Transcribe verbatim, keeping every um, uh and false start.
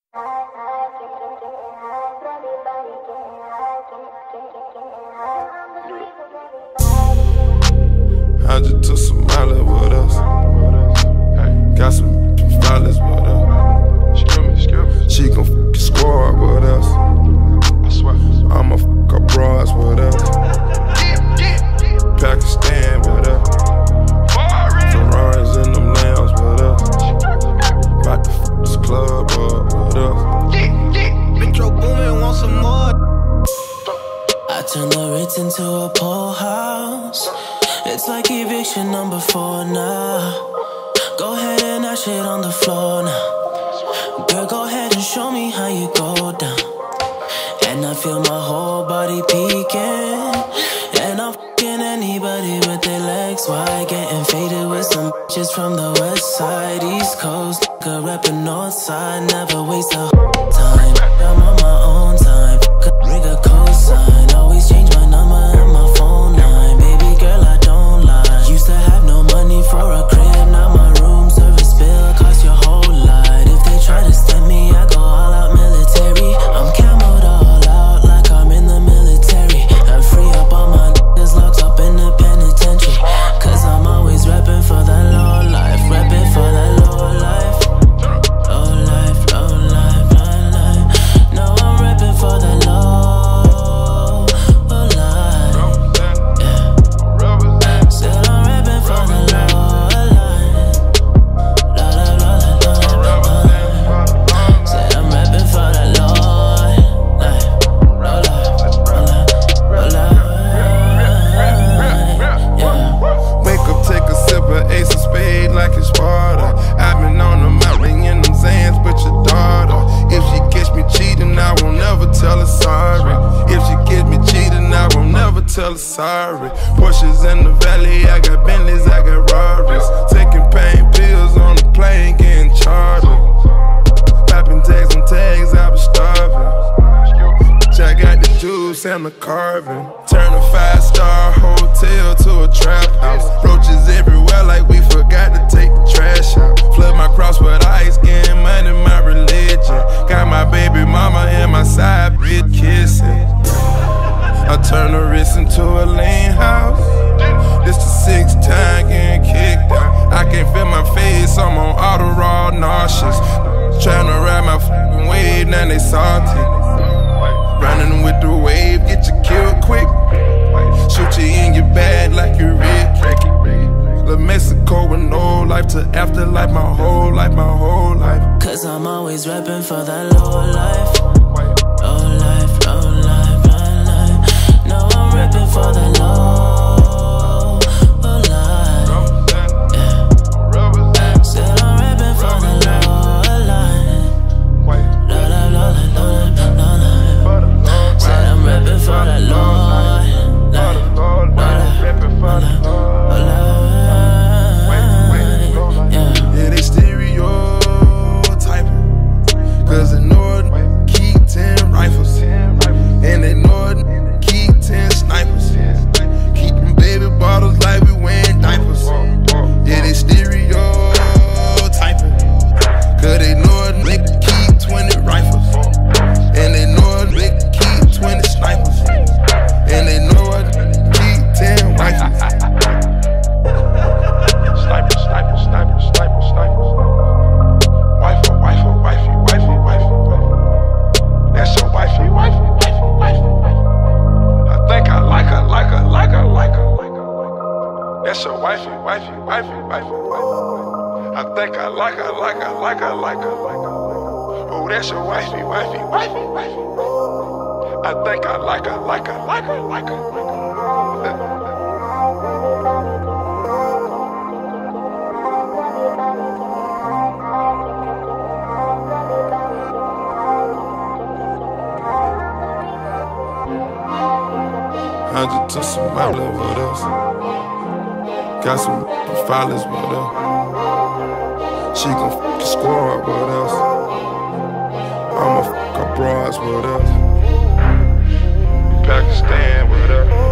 I just took some mileage with us. Got some violence with us. She gon' fuck your squad with us. I'ma fuck her bras with us. Pakistan with us. Ferraris in them lambs with us. About to fuck this club up with us. Metro Boomin want some more. I turn the Ritz into a pool house. It's like eviction number four now. Go ahead and dash it on the floor now. Girl, go ahead and show me how you go down. And I feel my whole body peeking. And I'm fucking anybody with their legs wide. Getting faded with some bitches from the west side, east coast. Nigga rapping north side, never waste a time. I'm on my own time, fuck a nigga cosign. Always change my number and my phone line. Baby girl, I don't lie. Used to have no money for a crib, now my room service bill cost your whole lot. If they try to stem me, I go all out military. I'm camoed all out like I'm in the military. I'm free up all my niggas locked up in the penitentiary. Cause I'm always reppin' for that low life, reppin' for that low life. Low life, low life, low life. No, I'm reppin' for that low, low life. Yeah. Said I'm reppin' for the low life. Low, low, low, low, low, low. Said I'm reppin' for the low life. Low life, low life, low life. Yeah. Wake up, take a sip of Ace of Spade like it's Sparta. I've been on the mountain in them Zans with your daughter. If she catch me cheating, I won't never tell her sorry. If she catch me cheating, I won't never tell her sorry. Porsches in the valley, I got Bentleys, I got Rarries. Taking pain pills on the plane, getting chartered. Popping tags on tags, I was starving. Bitch, I got the juice and the carving. Turn a five-star hotel to a trap house. Roaches everywhere like we forgot to take the trash out. Flood my cross with ice, getting money, my religion. Got my baby mama in my side, bitch kissing. I turn the wrist into a lean house. This the sixth time getting kicked out. I can't feel my face, I'm on auto raw nauseous. Tryna ride my f***ing wave, now they salty. Running with the wave, get you killed quick. Shoot you in your bag like you Rick. La Mexico with no life to afterlife, my whole life, my whole life. Cause I'm always reppin' for that low life. Low life, low life, low life. No, I'm reppin' for that low, low life. Yeah. Said I'm reppin' for the low life. Low life, low life, low life, low life. Said I'm reppin' for that low life. Low life, low life, low life. Yeah, they stereotyping. Cause they know it, keep ten rifles. And they know it, keep ten snipers. Keep them baby bottles like we wearing diapers. Yeah, they stereotyping. Cause they know it, make keep twenty rifles. And they know it, make keep twenty snipers. And they know it, keep ten rifles. Sniper, sniper, sniper, sniper, sniper. Wifey, wifey, wifey, wifey, wifey. That's your wifey, wifey, wifey, wifey. I think I like her, like her, like her, like her. That's your wifey, wifey, wifey, wifey, wifey. I think I like her, like her, like her, like her, like her. Oh, that's your wifey, wifey, wifey, wifey. I think I like her, like her, like her, like her, like her. I just took some mileage with us. Got some violence with us. She gon' fuck your squad with us. I'ma fuck her bras with us. Pakistan with us.